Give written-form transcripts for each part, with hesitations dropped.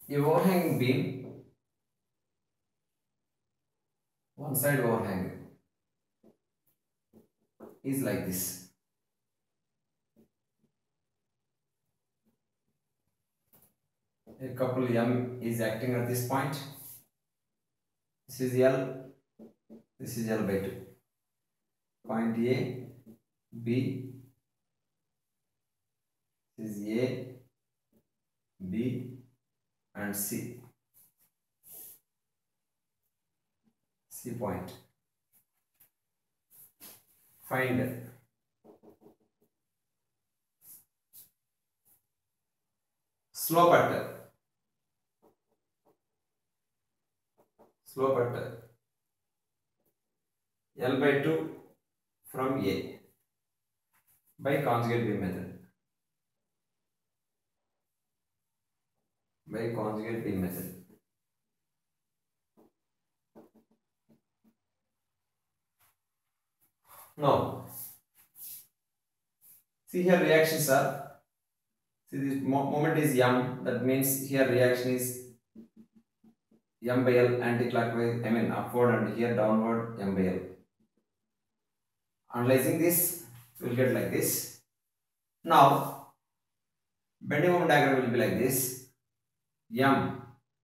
A overhanging beam, one side overhang is like this. A couple M is acting at this point. This is L, this is L by 2. Point A, B, this is A, B and C. C point. Find slope at L by 2 from A by conjugate beam method. Now, see here reactions are, see this moment is M, that means here reaction is M by L anti-clockwise, I mean upward, and here downward M by L. Analyzing this, we will get like this. Now, bending moment diagram will be like this. M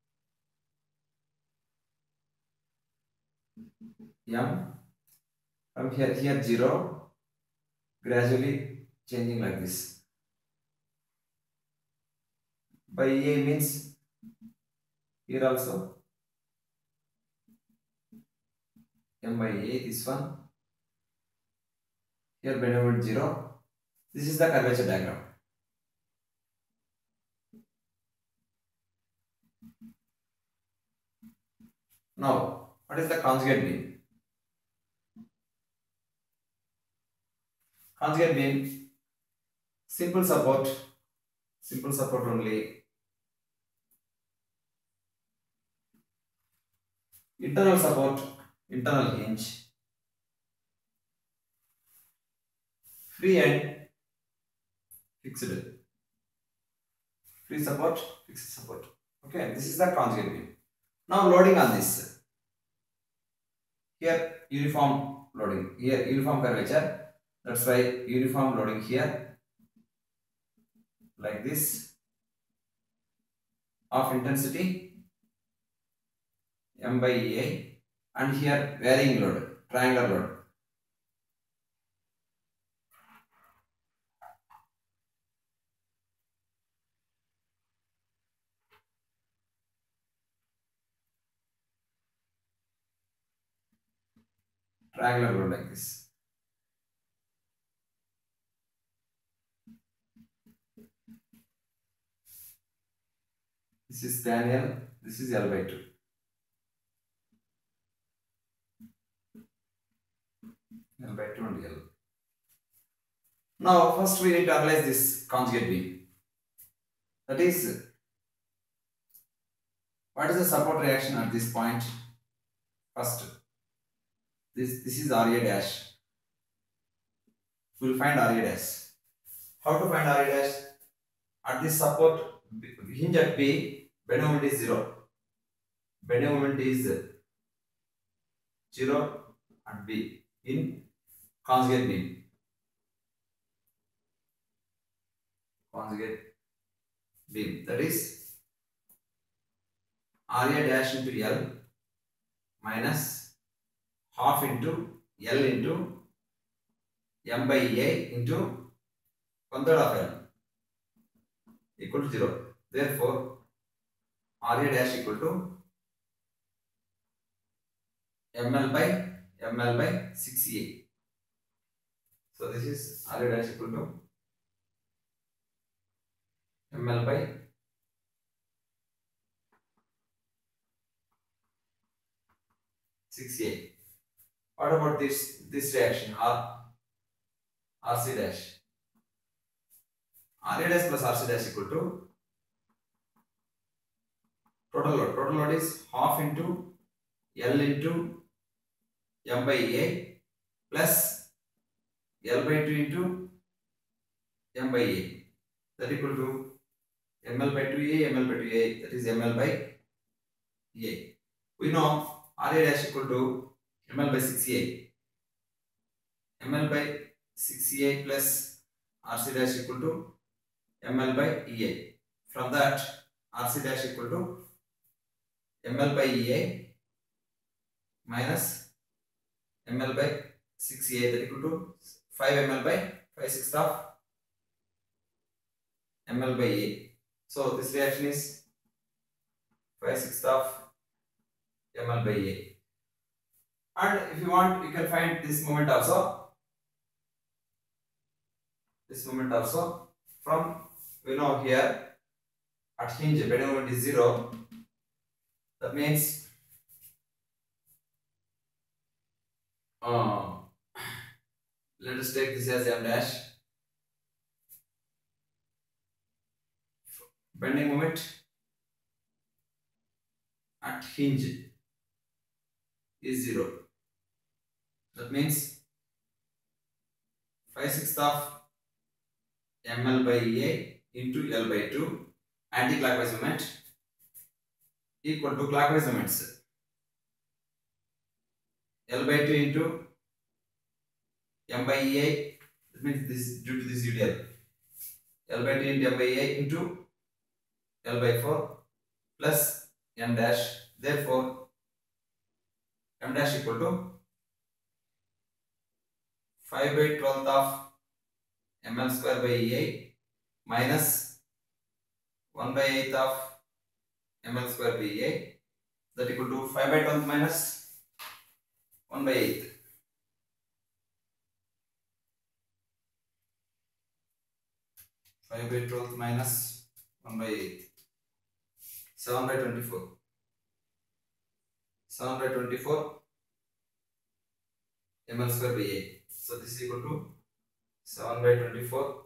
from here 0, gradually changing like this. By A means here also M by A, this one. Here bending moment 0. This is the curvature diagram. Now, what is the conjugate beam? Conjugate beam, simple support only. Internal support, internal hinge. Free and fixed. Free support, fixed support. Okay, this is the conjugate beam. Now loading on this. Here uniform loading, here uniform curvature. That's why uniform loading here like this of intensity M by A, and here varying load, triangular load. Triangular load like this. This is tan L, this is L by 2. L by 2 and L. Now first we need to analyze this conjugate beam. That is, what is the support reaction at this point? First, this is RA dash. We will find RA dash. How to find RA dash? At this support hinge at B, bending moment is 0. Bending moment is 0 at B in conjugate beam. That is RA dash into L minus half into L into M by A into 1/3 of L equal to 0. Therefore, RA dash equal to ML by 6A. So this is RA dash equal to ML by 6A. What about this reaction RC dash? RA dash plus RC dash equal to total load. Total load is half into L into M by A plus L by 2 into M by A, that equal to ml by 2a, ml by 2a, that is ml by a. We know Ra dash equal to ml by 6a. ml by 6a plus Rc dash equal to ml by Ea. From that, Rc dash equal to ml by Ea minus ml by 6a, that equal to 5 ml by 5/6 of ml by A. So this reaction is 5/6 of ml by A. And if you want, you can find this moment also. This moment also from, we know here at hinge bending moment is 0. That means let us take this as m dash. Bending moment at hinge is 0. That means 5/6 of ml by A into L by 2 anti-clockwise moment equal to clockwise moments. L by 2 into m by A, that means this due to this UDL. L by 2 into m by A into L by 4 plus m dash. Therefore, m dash equal to 5 by 12th of ml square by A minus 1 by 8th of ml square by A, that equal to 5 by 12th minus 1 by 8th. 5 by 12th minus 1 by 8th. 7 by 24. 7 by 24 ml square by A. So this is equal to 7 by 24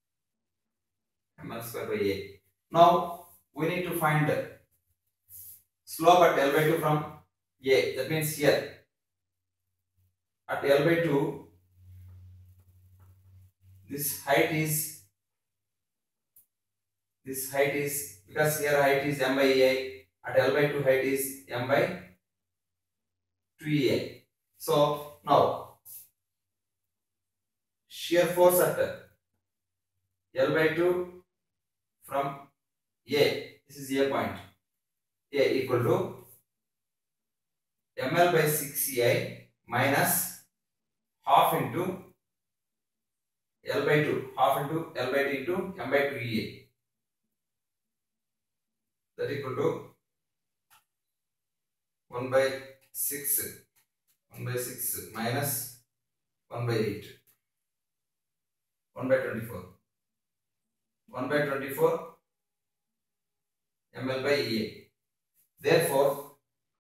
ml square by A. Now we need to find slope at L by 2 from A. That means here at L by 2 this height is because here height is m by A, at L by 2 height is m by 2a. So now shear force at L by 2 from A, this is A point, A equal to ml by 6a minus half into L by 2, half into L by 2 into m by 2a, that equal to 1 by 6 minus 1 by 8, 1 by 24, 1 by 24 ml by A. Therefore,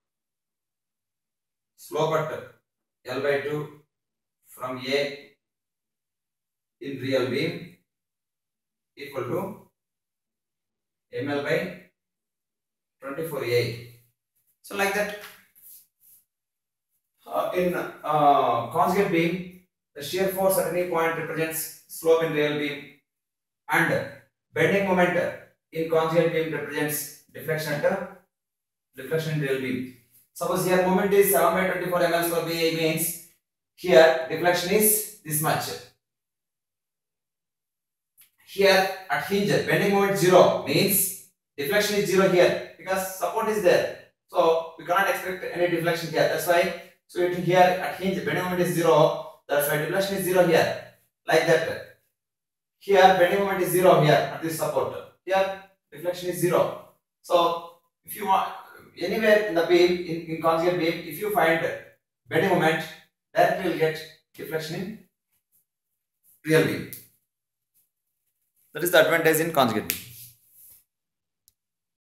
slope at L by 2 from A in real beam equal to ml by 24a. So like that, in conjugate beam, the shear force at any point represents slope in real beam, and bending moment in conjugate beam represents deflection in real beam. Suppose here moment is 7 by 24 ml square by A, means here deflection is this much. Here at hinge bending moment 0 means deflection is 0 here because support is there. So we cannot expect any deflection here. That's why. So here at hinge bending moment is 0. That's why deflection is 0 here. Like that. Here bending moment is 0 here at this support. Here deflection is 0. So if you want anywhere in the beam in conjugate beam, if you find bending moment, directly you will get deflection in real beam. That is the advantage in conjugate beam.